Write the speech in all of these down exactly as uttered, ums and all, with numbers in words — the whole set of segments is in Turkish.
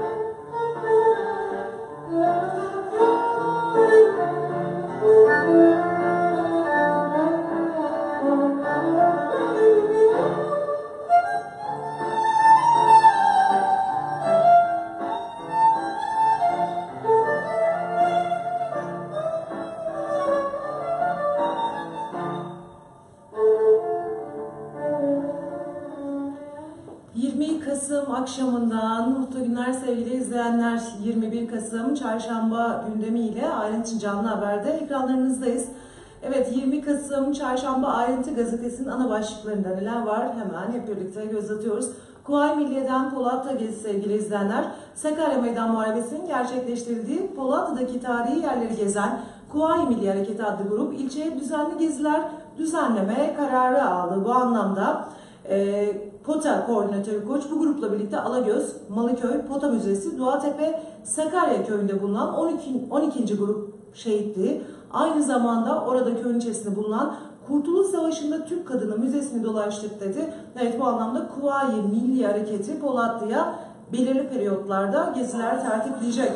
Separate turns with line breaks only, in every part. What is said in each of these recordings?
yirmi Kasım akşamından mutlu günler sevgili izleyenler. yirmi bir Kasım Çarşamba gündemiyle Ayrıntı Canlı Haber'de ekranlarınızdayız. Evet, yirmi Kasım Çarşamba Ayrıntı Gazetesi'nin ana başlıklarında neler var hemen hep birlikte göz atıyoruz. Kuvayi Milliye'den Polatlı gezisi sevgili izleyenler. Sakarya Meydan Muharebesi'nin gerçekleştirildiği Polatlı'daki tarihi yerleri gezen Kuvayi Milliye Hareketi adlı grup ilçeye düzenli geziler düzenleme kararı aldı. Bu anlamda e, POTA Koordinatörü Koç bu grupla birlikte Alagöz, Malıköy, Pota Müzesi, Doğatepe, Sakarya köyünde bulunan on ikinci grup şehitliği, aynı zamanda orada köyün içerisinde bulunan Kurtuluş Savaşı'nda Türk Kadını Müzesi'ni dolaştık dedi. Evet, bu anlamda Kuvayi Milliye Hareketi Polatlı'ya belirli periyotlarda geziler tertipleyecek.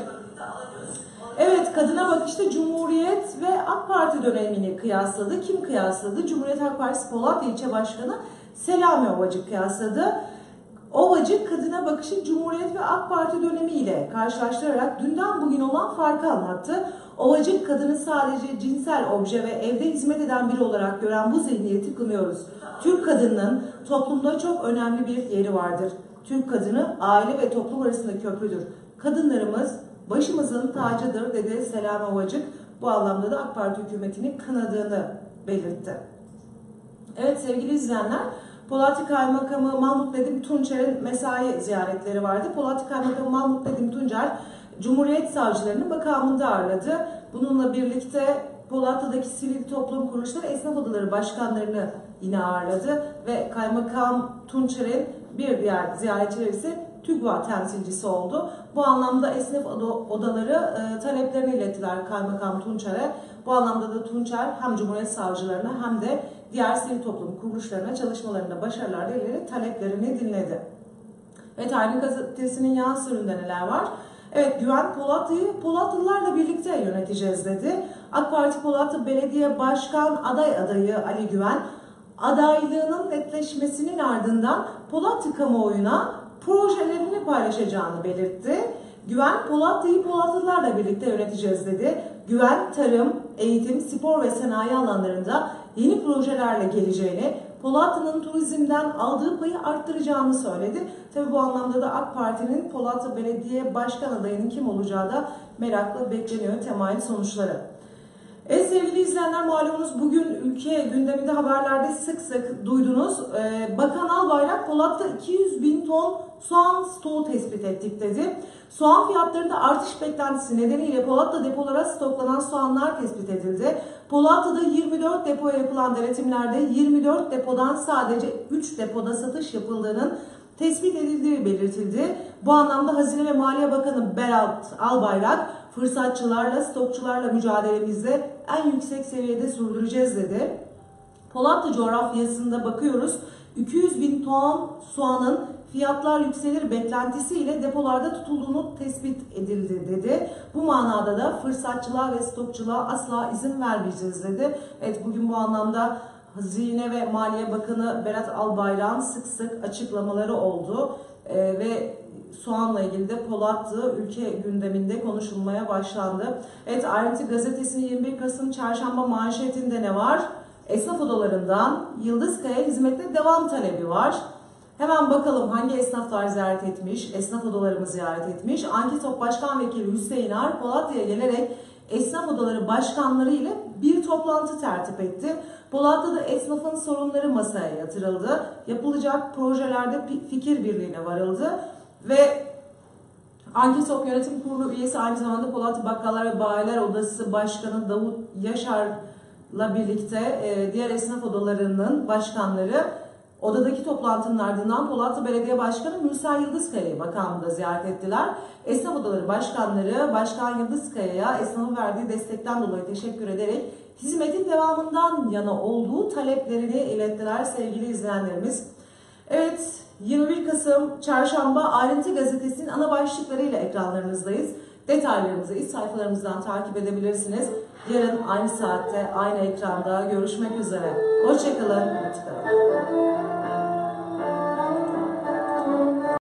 Evet, kadına bakışta Cumhuriyet ve AK Parti dönemini kıyasladı. Kim kıyasladı? Cumhuriyet Halk Partisi Polatlı İlçe Başkanı Selami Ovacık kıyasladı. Ovacık kadına bakışı Cumhuriyet ve AK Parti dönemiyle karşılaştırarak dünden bugün olan farkı anlattı. Ovacık kadını sadece cinsel obje ve evde hizmet eden biri olarak gören bu zihniyeti kınıyoruz. Türk kadınının toplumda çok önemli bir yeri vardır. Türk kadını aile ve toplum arasında köprüdür. Kadınlarımız başımızın tacıdır dedi Selami Ovacık. Bu anlamda da AK Parti hükümetini kınadığını belirtti. Evet sevgili izleyenler, Polatlı Kaymakamı Mahmut Nedim Tunçer'in mesai ziyaretleri vardı. Polatlı Kaymakamı Mahmut Nedim Tuncer, Cumhuriyet Savcılarını makamında ağırladı. Bununla birlikte Polatlı'daki sivil toplum kuruluşları, esnaf odaları başkanlarını yine ağırladı. Ve Kaymakam Tunçer'in bir diğer ziyaretçileri ise TÜGVA temsilcisi oldu. Bu anlamda esnaf odaları e, taleplerini ilettiler Kaymakam Tunçer'e. Bu anlamda da Tunçer hem Cumhuriyet Savcılarına hem de diğer sivil toplum kuruluşlarına çalışmalarında başarılar dileyerek taleplerini dinledi. Evet, Aydın Gazetesi'nin yansırında neler var? Evet, Güven Polatlı'yı Polatlılarla birlikte yöneteceğiz dedi. AK Parti Polatlı Belediye Başkan aday adayı Ali Güven, adaylığının netleşmesinin ardından Polatlı kamuoyuna projelerini paylaşacağını belirtti. Güven, Polatlı'yı Polatlılarla birlikte yöneteceğiz dedi. Güven, tarım, eğitim, spor ve sanayi alanlarında yeni projelerle geleceğini, Polatlı'nın turizmden aldığı payı arttıracağını söyledi. Tabii bu anlamda da AK Parti'nin Polatlı Belediye Başkan adayının kim olacağı da merakla bekleniyor temayül sonuçları. Evet sevgili izleyenler, malumunuz bugün ülke gündeminde haberlerde sık sık duydunuz. Ee, Bakan Albayrak Polat'ta iki yüz bin ton soğan stoğu tespit ettik dedi. Soğan fiyatlarında artış beklentisi nedeniyle Polat'ta depolara stoklanan soğanlar tespit edildi. Polatlı'da yirmi dört depoya yapılan denetimlerde yirmi dört depodan sadece üç depoda satış yapıldığının tespit edildiği belirtildi. Bu anlamda Hazine ve Maliye Bakanı Berat Albayrak, fırsatçılarla, stokçularla mücadelemizde en yüksek seviyede sürdüreceğiz dedi. Polatlı coğrafyasında bakıyoruz, iki yüz bin ton soğanın fiyatlar yükselir beklentisiyle depolarda tutulduğunu tespit edildi dedi. Bu manada da fırsatçılığa ve stokçuluğa asla izin vermeyeceğiz dedi. Evet, bugün bu anlamda Hazine ve Maliye Bakanı Berat Albayrak'ın sık sık açıklamaları oldu ee, ve soğanla ilgili de Polatlı ülke gündeminde konuşulmaya başlandı. Evet, Ayrıntı Gazetesi'nin yirmi bir Kasım Çarşamba manşetinde ne var? Esnaf odalarından Yıldızkaya hizmette devam talebi var. Hemen bakalım hangi esnaflar ziyaret etmiş, esnaf odalarımı ziyaret etmiş. Anketop Başkan Vekili Hüseyin Ar, Polatlı'ya gelerek esnaf odaları başkanları ile bir toplantı tertip etti. Polatlı'da esnafın sorunları masaya yatırıldı. Yapılacak projelerde fikir birliğine varıldı. Ve Anketop Yönetim Kurulu üyesi, aynı zamanda Polatlı Bakkallar ve Bayiler Odası Başkanı Davut Yaşar'la birlikte diğer esnaf odalarının başkanları odadaki toplantının ardından Polatlı Belediye Başkanı Mürsel Yıldızkaya'yı bakanlığı ziyaret ettiler. Esnaf odaları başkanları Başkan Yıldızkaya'ya esnafın verdiği destekten dolayı teşekkür ederek hizmetin devamından yana olduğu taleplerini ilettiler sevgili izleyenlerimiz. Evet, yirmi bir Kasım Çarşamba Ayrıntı Gazetesi'nin ana başlıklarıyla ekranlarınızdayız. Detaylarımızı iç sayfalarımızdan takip edebilirsiniz. Yarın aynı saatte, aynı ekranda görüşmek üzere. Hoşçakalın, mutlu kalın.